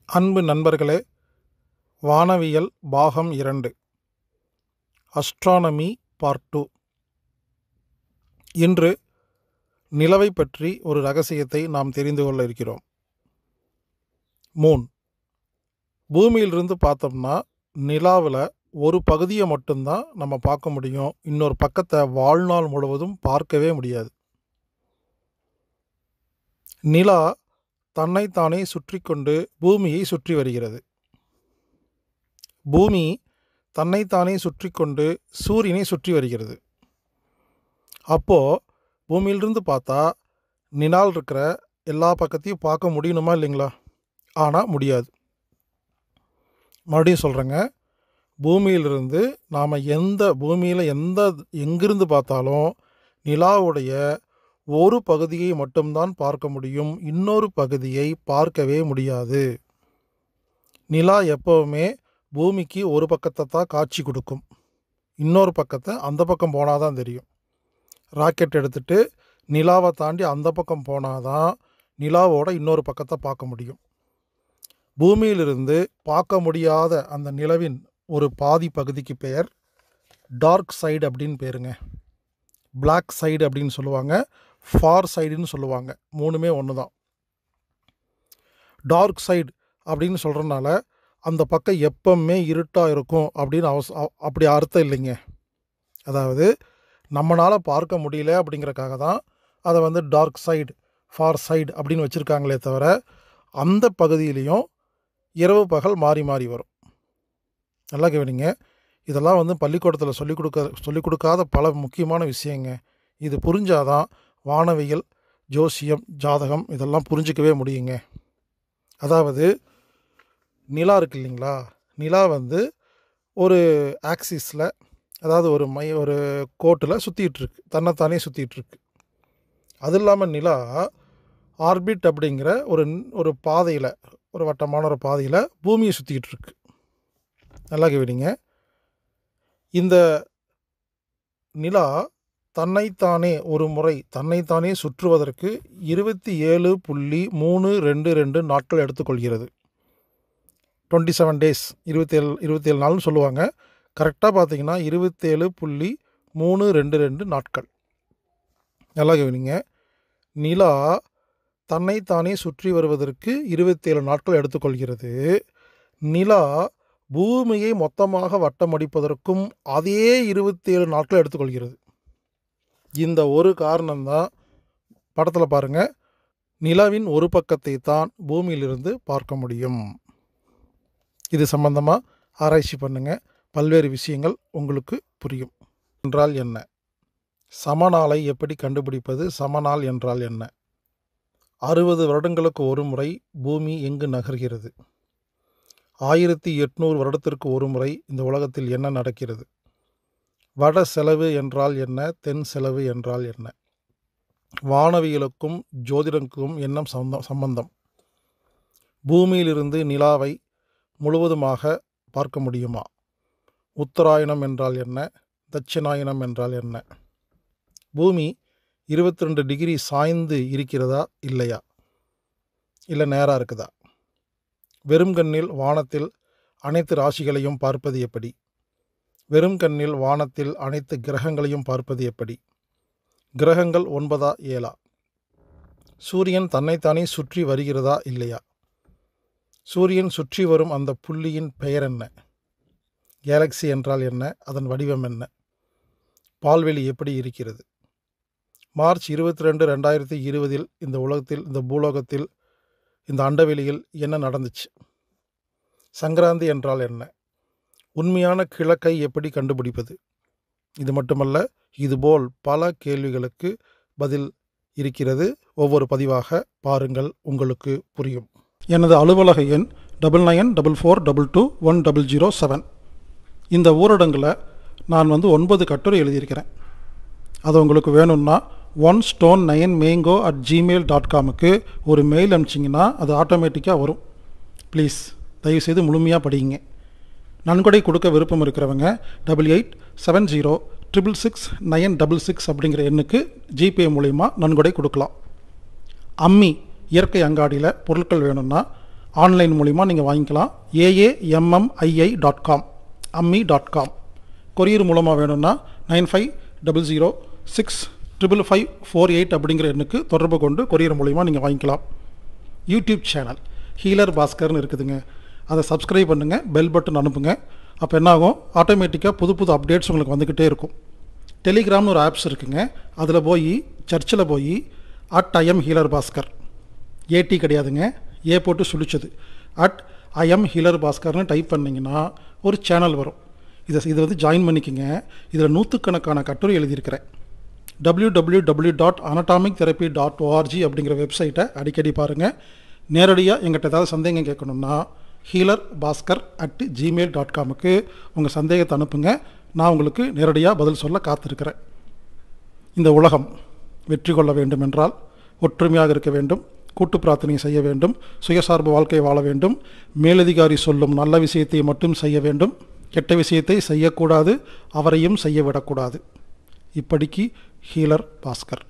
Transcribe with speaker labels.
Speaker 1: அன்பு நண்பர்களே, வானவியல் பாகம் 2 அஸ்ட்ரானமி பார்ட் 2. இன்று நிலவை பற்றி ஒரு ரகசியத்தை நாம் தெரிந்து கொள்ள இருக்கிறோம். மூன். பூமியிலிருந்து பார்த்தோம்னா நிலாவில் ஒரு பகுதியை மட்டும்தான் நம்ம பார்க்க முடியும். இன்னொரு பக்கத்தை வாழ்நாள் முழுவதும் பார்க்கவே முடியாது. நிலா தன்னைத்தானே சுற்றி கொண்டு பூமியை சுற்றி வருகிறது. பூமி தன்னைத்தானே சுற்றி கொண்டு சூரியனை சுற்றி வருகிறது. அப்போது பூமியிலிருந்து பார்த்தா நிலாவில் இருக்கிற எல்லா பக்கத்தையும் பார்க்க முடியணுமா இல்லைங்களா? ஆனால் முடியாது. மறுபடியும் சொல்கிறேங்க, பூமியிலிருந்து நாம் பூமியில் எங்கிருந்து பார்த்தாலும் நிலாவுடைய ஒரு பகுதியை மட்டும்தான் பார்க்க முடியும். இன்னொரு பகுதியை பார்க்கவே முடியாது. நிலா எப்போவுமே பூமிக்கு ஒரு பக்கத்தை தான் காட்சி கொடுக்கும். இன்னொரு பக்கத்தை அந்த பக்கம் போனால் தான் தெரியும். ராக்கெட் எடுத்துகிட்டு நிலாவை தாண்டி அந்த பக்கம் போனால் தான் நிலாவோட இன்னொரு பக்கத்தை பார்க்க முடியும். பூமியிலிருந்து பார்க்க முடியாத அந்த நிலவின் ஒரு பாதி பகுதிக்கு பெயர் டார்க் சைடு அப்படின்னு பேருங்க. பிளாக் சைடு அப்படின்னு சொல்லுவாங்க, ஃபார் சைடுன்னு சொல்லுவாங்க. மூணுமே ஒன்று தான். டார்க் சைடு அப்படின்னு சொல்கிறனால அந்த பக்கம் எப்பவுமே இருட்டாக இருக்கும் அப்படின்னு அப்படி அர்த்தம் இல்லைங்க. அதாவது நம்மளால் பார்க்க முடியல அப்படிங்கிறக்காக தான் அதை டார்க் சைடு, ஃபார் சைடு அப்படின்னு வச்சுருக்காங்களே தவிர அந்த பகுதியிலையும் இரவு பகல் மாறி மாறி வரும். நல்லா கவனிங்க. இதெல்லாம் பள்ளிக்கூடத்தில் சொல்லிக் கொடுக்காத பல முக்கியமான விஷயங்க. இது புரிஞ்சாதான் வானவியல், ஜோசியம், ஜாதகம் இதெல்லாம் புரிஞ்சிக்கவே முடியுங்க. அதாவது நிலா இருக்கு இல்லைங்களா? நிலா ஒரு ஆக்சிஸில், அதாவது ஒரு கோட்டில் சுற்றிகிட்ருக்கு, தன்னைத்தானே சுற்றிகிட்ருக்கு. அது இல்லாமல் நிலா ஆர்பிட் அப்படிங்கிற ஒரு பாதையில், ஒரு வட்டமான ஒரு பாதையில் பூமியை சுற்றிக்கிட்டு இருக்கு. நல்லா கவனிங்க. இந்த நிலா தன்னைத்தானே சுற்றுவதற்கு 27.322 நாட்கள் எடுத்துக்கொள்கிறது. 27 டேஸ், 27 நாள்னு சொல்லுவாங்க. கரெக்டாக பார்த்தீங்கன்னா 27.322 நாட்கள். நல்லா கவனிங்க. நிலா தன்னைத்தானே சுற்றி வருவதற்கு 27 நாட்கள் எடுத்துக்கொள்கிறது. நிலா பூமியை மொத்தமாக வட்டமடிப்பதற்கும் அதே 27 நாட்கள் எடுத்துக்கொள்கிறது. இந்த ஒரு காரணம்தான், படத்தில் பாருங்கள், நிலவின் ஒரு பக்கத்தை தான் பூமியிலிருந்து பார்க்க முடியும். இது சம்பந்தமாக ஆராய்ச்சி பண்ணுங்கள். பல்வேறு விஷயங்கள் உங்களுக்கு புரியும். என்றால் என்ன? சமநாளை எப்படி கண்டுபிடிப்பது? சமநாள் என்றால் என்ன? 60 வருடங்களுக்கு ஒரு முறை பூமி எங்கு நகர்கிறது? 1800 வருடத்திற்கு ஒரு முறை இந்த உலகத்தில் என்ன நடக்கிறது? வட செலவு என்றால் என்ன? தென் செலவு என்றால் என்ன? வானவியலுக்கும் ஜோதிடத்துக்கும் என்ன சம்பந்தம்? பூமியிலிருந்து நிலாவை முழுவதுமாக பார்க்க முடியுமா? உத்தராயணம் என்றால் என்ன? தட்சிணாயனம் என்றால் என்ன? பூமி 22 டிகிரி சாய்ந்து இருக்கிறதா இல்லையா? இல்லை நேராக இருக்குதா? வெறும் கண்ணில் வானத்தில் அனைத்து ராசிகளையும் பார்ப்பது எப்படி? வெறும் கண்ணில் வானத்தில் அனைத்து கிரகங்களையும் பார்ப்பது எப்படி? கிரகங்கள் 9 7? சூரியன் தன்னைத்தானே சுற்றி வருகிறதா இல்லையா? சூரியன் சுற்றி வரும் அந்த புள்ளியின் பெயர் என்ன? கேலக்சி என்றால் என்ன? அதன் வடிவம் என்ன? பால்வெளி எப்படி இருக்கிறது? மார்ச் 22, 2020 இந்த உலகத்தில், இந்த பூலோகத்தில், இந்த அண்டவெளியில் என்ன நடந்துச்சு? சங்கராந்தி என்றால் என்ன? உண்மையான கிழக்கை எப்படி கண்டுபிடிப்பது? இது மட்டுமல்ல, இதுபோல் பல கேள்விகளுக்கு பதில் இருக்கிறது. ஒவ்வொரு பதிவாக பாருங்கள், உங்களுக்கு புரியும். எனது அலுவலக எண் 9944221007. இந்த ஊரடங்கில் நான் 9 கட்டுரை எழுதியிருக்கிறேன். அது உங்களுக்கு வேணும்னா onestone9mango@gmail.comக்கு ஒரு மெயில் அனுப்பிச்சிங்கன்னா அது ஆட்டோமேட்டிக்காக வரும். ப்ளீஸ் தயவுசெய்து முழுமையாக படிங்க. நன்கொடை கொடுக்க விருப்பம் இருக்கிறவங்க 8870666966 அப்படிங்கிற எண்ணுக்கு ஜிபே மூலயமா நன்கொடை கொடுக்கலாம். அம்மி இயற்கை அங்காடியில் பொருட்கள் வேணும்னா ஆன்லைன் மூலிமா நீங்கள் வாங்கிக்கலாம். AAMMII.com அம்மி.com. கொரியர் மூலமாக வேணும்னா 9500655548 அப்படிங்கிற எண்ணுக்கு தொடர்பு கொண்டு கொரியர் மூலிமா நீங்கள் வாங்கிக்கலாம். யூடியூப் சேனல் ஹீலர் பாஸ்கர்னு இருக்குதுங்க. அதை சப்ஸ்கிரைப் பண்ணுங்கள், பெல் பட்டன் அனுப்புங்க. அப்போ என்னாகும், ஆட்டோமேட்டிக்காக புது புது அப்டேட்ஸ் உங்களுக்கு வந்துக்கிட்டே இருக்கும். டெலிகிராம்னு ஒரு ஆப்ஸ் இருக்குங்க. அதில் போய் சர்ச்சில் போய் @IM ஹீலர் பாஸ்கர், ஏடி கிடையாதுங்க, ஏ போட்டு சுழிச்சது, @IM ஹீலர் பாஸ்கர்னு டைப் பண்ணிங்கன்னா ஒரு சேனல் வரும். இதை வந்து ஜாயின் பண்ணிக்கோங்க. இதில் நூற்றுக்கணக்கான கட்டுரை எழுதியிருக்கிறேன். www.anatomictherapy.org அப்படிங்கிற வெப்சைட்டை அடிக்கடி பாருங்கள். நேரடியாக எங்கிட்ட ஏதாவது சந்தேகம் கேட்கணுன்னா healerbaskar@gmail.comக்கு உங்கள் சந்தேகத்தை அனுப்புங்க. நான் உங்களுக்கு நேரடியாக பதில் சொல்ல காத்திருக்கிறேன். இந்த உலகம் வெற்றி கொள்ள வேண்டும் என்றால் ஒற்றுமையாக இருக்க வேண்டும், கூட்டு பிரார்த்தனை செய்ய வேண்டும், சுயசார்பு வாழ்க்கை வாழ வேண்டும், மேலதிகாரி சொல்லும் நல்ல விஷயத்தை மட்டும் செய்ய வேண்டும், கெட்ட விஷயத்தை செய்யக்கூடாது, அவரையும் செய்ய விடக்கூடாது. இப்படிக்கு ஹீலர் பாஸ்கர்.